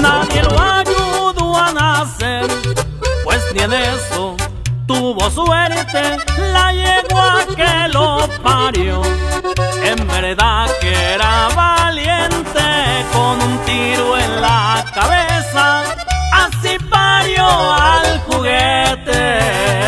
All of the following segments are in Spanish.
nadie lo ayudó a nacer, pues ni en eso tuvo suerte la yegua que lo parió. En verdad que era valiente, con un tiro en la cabeza, así parió al juguete.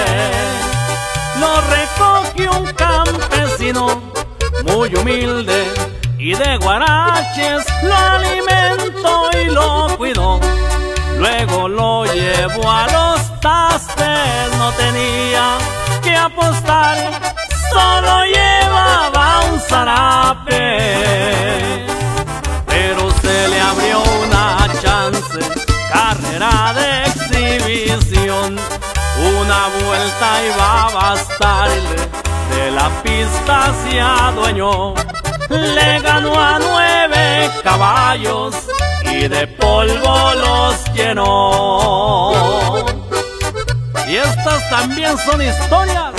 Lo recogió un campesino muy humilde y de guaraches lo alimentó y lo cuidó. Luego lo llevó a los tastes, no tenía que apostar, solo llevaba un zarape. Pero se le abrió una chance, carrera de exhibición. Una vuelta iba a bastarle, de la pista se adueñó. Le ganó a 9 caballos y de polvo los llenó. Y estas también son historias.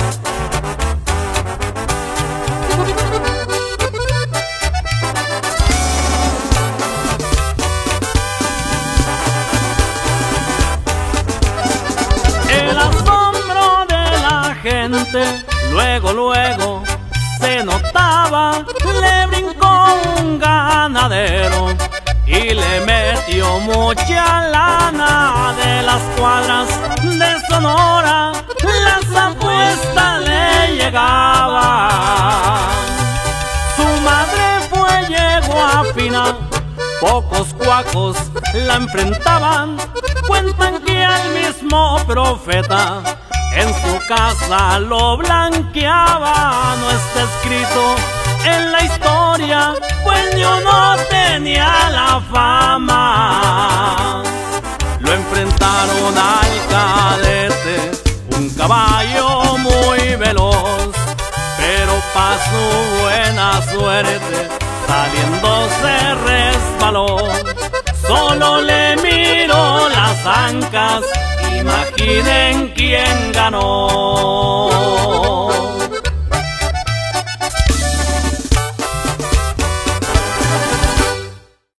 El asombro de la gente luego se notaba. Le brincó un ganadero y le metió mucha lana. De las cuadras de Sonora las apuestas le llegaban. Su madre fue yegua fina, pocos cuacos la enfrentaban. Cuentan que al mismo profeta en su casa lo blanqueaba. No está escrito en la historia, pues yo no tenía la fama. Lo enfrentaron al cadete, un caballo muy veloz, pero pa' su buena suerte saliendo se resbaló. Solo le miró las ancas, imaginen quién ganó.